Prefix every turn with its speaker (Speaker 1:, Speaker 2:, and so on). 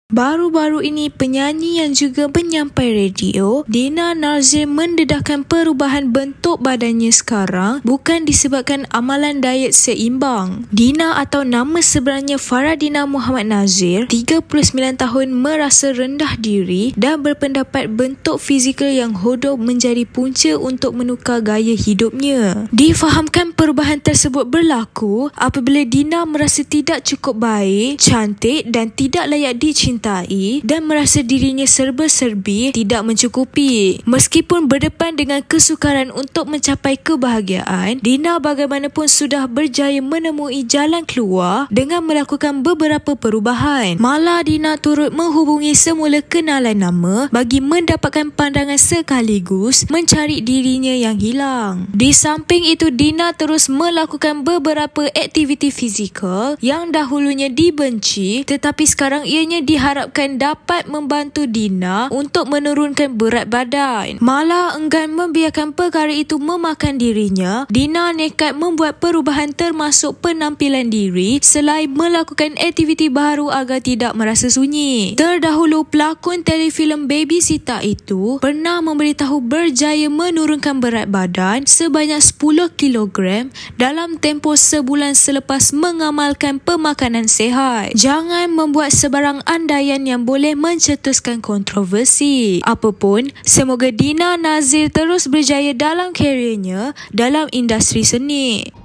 Speaker 1: Baru-baru ini, penyanyi yang juga penyampai radio, Dina Nazir mendedahkan perubahan bentuk badannya sekarang bukan disebabkan amalan diet seimbang. Dina atau nama sebenarnya Faradina Muhammad Nazir, 39 tahun, merasa rendah diri dan berpendapat bentuk fizikal yang hodoh menjadi punca untuk menukar gaya hidupnya. Difahamkan perubahan tersebut berlaku apabila Dina merasa tidak cukup baik, cantik dan tidak layak dicintai dan merasa dirinya serba-serbi tidak mencukupi. Meskipun berdepan dengan kesukaran untuk mencapai kebahagiaan, Dina bagaimanapun sudah berjaya menemui jalan keluar dengan melakukan beberapa perubahan. Malah Dina turut menghubungi semula kenalan nama bagi mendapatkan pandangan sekaligus mencari dirinya yang hilang. Di samping itu, Dina terus melakukan beberapa aktiviti fizikal yang dahulunya dibenci tetapi sekarang ianya diharapkan dapat membantu Dina untuk menurunkan berat badan. Malah enggan membiarkan perkara itu memakan dirinya, Dina nekat membuat perubahan termasuk penampilan diri selain melakukan aktiviti baru agar tidak merasa sunyi. Terdahulu, pelakon telefilm Baby Sita itu pernah memberitahu berjaya menurunkan berat badan sebanyak 10 kg dalam tempoh sebulan selepas mengamalkan pemakanan sihat. Jangan membuat sebarang andaian yang boleh mencetuskan kontroversi. Apapun, semoga Dina Nazir terus berjaya dalam kerjanya dalam industri seni.